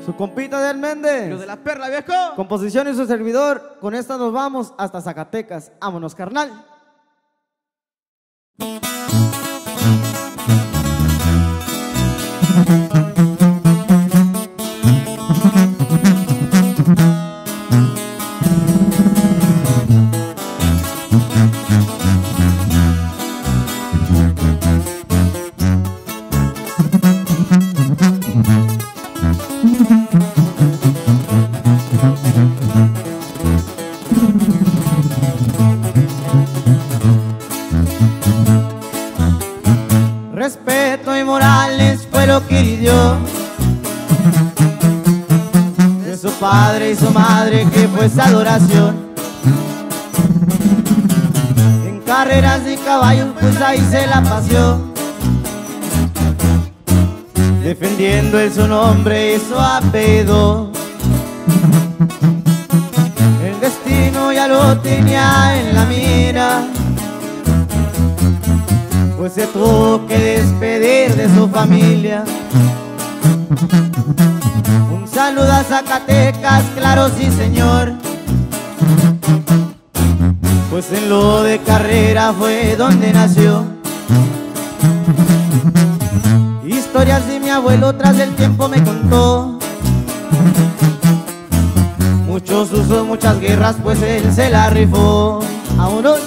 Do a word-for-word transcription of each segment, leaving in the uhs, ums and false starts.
Su compita del Méndez. Los de la perla, viejo. Composición y su servidor. Con esta nos vamos hasta Zacatecas. Vámonos, carnal. Respeto y morales fue lo que hirió de su padre y su madre, que fue esa adoración. En carreras de caballos pues ahí se la paseó, defendiendo el su nombre y su apellido. El destino ya lo tenía en la mira, pues se tuvo que despedir de su familia. Un saludo a Zacatecas, claro sí señor, pues en lo de carrera fue donde nació. Historias de mi abuelo tras el tiempo me contó, muchos usos, muchas guerras, pues él se la rifó. A unos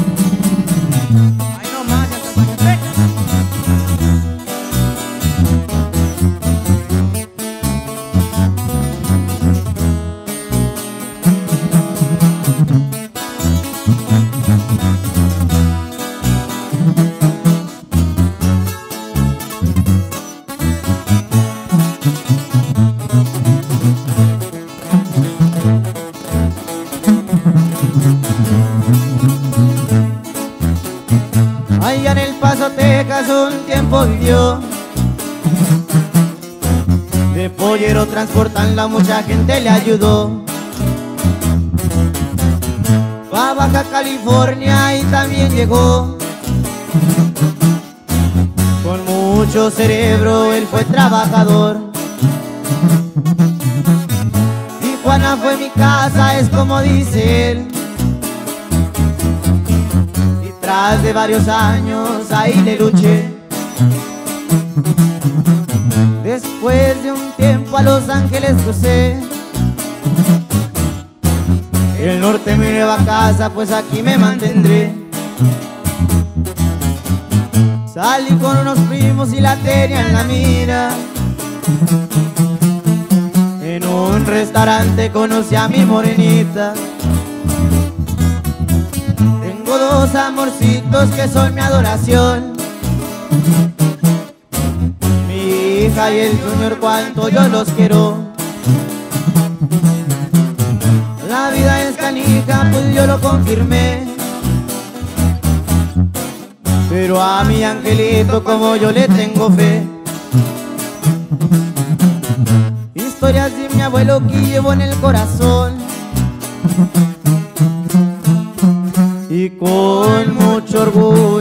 allá en El Paso, Texas, un tiempo vivió. De pollero transportando a mucha gente le ayudó. Fue a Baja California y también llegó. Con mucho cerebro él fue trabajador. Tijuana fue mi casa, es como dice él. Tras de varios años ahí le luché. Después de un tiempo a Los Ángeles crucé. El norte mi nueva casa, pues aquí me mantendré. Salí con unos primos y la tenía en la mira. En un restaurante conocí a mi morenita. Tengo dos amorcitos que son mi adoración, mi hija y el junior, cuanto yo los quiero. La vida es canija, pues yo lo confirmé, pero a mi angelito como yo le tengo fe. Historias de mi abuelo que llevo en el corazón, y con mucho orgullo